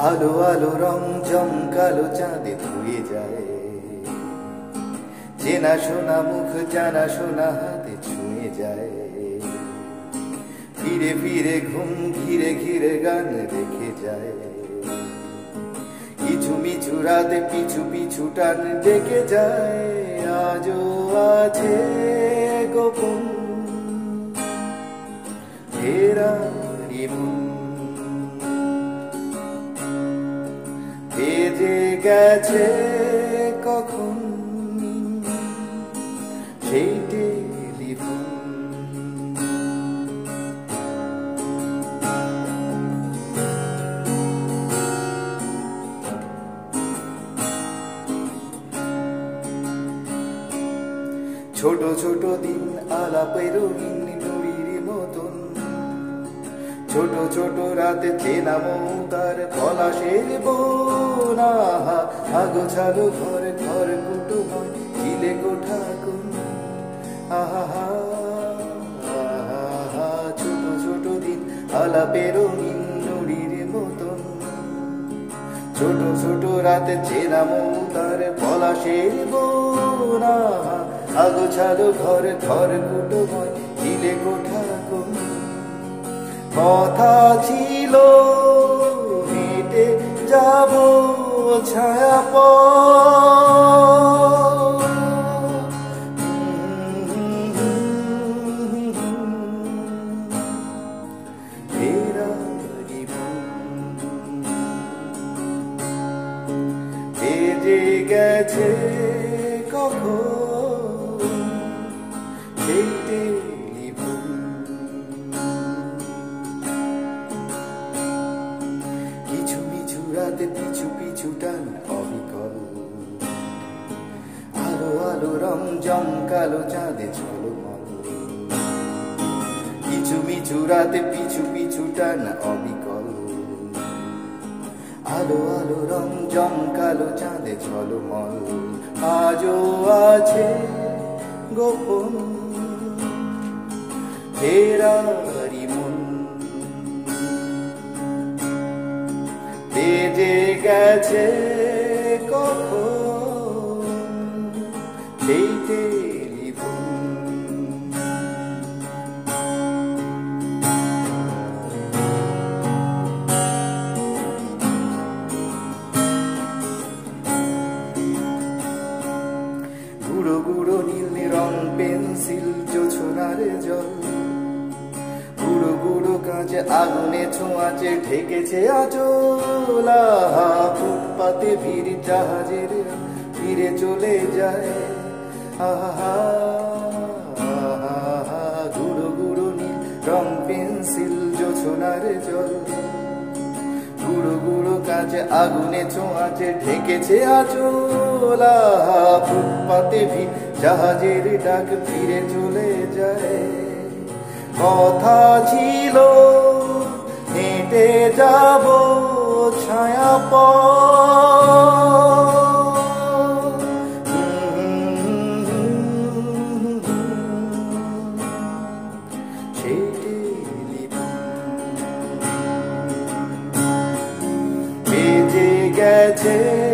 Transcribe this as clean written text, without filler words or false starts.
আলো আলো রং জমকালো চাঁদে ধুয়ে যায়, চেনা শোনা মুখ জানা শোনা হাতে ছুঁয়ে যায়। ফিরে ফিরে ঘুম ঘিরে ঘিরে গান রেখে যায়, কিছু মিছু রাতে পিছু পিছু টান ডেকে যায়। আজও আছে গোপন ফেরারি মন, বেজে গেছে কখন সেই টেলিফোন। ছোট ছোট দিন আলাপের রঙিন নুড়ির মতন, ছোট ছোট রাতে চেনা মৌতার পলাশের বোনা। আগোছালো ঘর ঘর কুটুময় চিলে কোঠা কোন, আহা আহা। ছোট ছোট দিন আলাপের রঙিন নুড়ির মতন, ছোট ছোট রাতে চেনা মৌতার পলাশের বোনা। আগোছালো ঘর ঘর কুটুময় চিলে কোঠা কোন। কথা ছিল হেঁটে যাব ছায়া ফেরারি মন, বেজে গেছে কখন সেই টেলিফোন। কিছু মিছু রাতে পিছু পিছু টান অবিকল, আলো আলো রং জমকালো চাঁদে ঝলমল। কিছু মিছু রাতে পিছু পিছু টান অবিকল, আলো আলো রং জমকালো চাঁদে ঝলমল। আজও আছে গোপন ফেরারি মন, বেজে গেছে কখন সেই টেলিফোন। গুঁড়ো গুঁড়ো নীল রং পেন্সিল জোছনার জল, গুঁড়ো গুঁড়ো কাঁচে আগুনে ছোঁয়াচে ঢেকেছে আঁচল। ফুটপাতে ভিড় জাহাজের ফিরে চলে যায়, আহা আহা। গুঁড়ো গুঁড়ো নীল রং পেন্সিল জোছনার জল, গুঁড়ো গুঁড়ো কাঁচে আগুনে ছোঁয়াচে ঢেকেছে আঁচল। ফুটপাতে ভিড় জাহাজের ডাক ফিরে চলে যায়। কথা ছিল হেঁটে যাব ছায়া সেই টেলিফোন, বেজে গেছে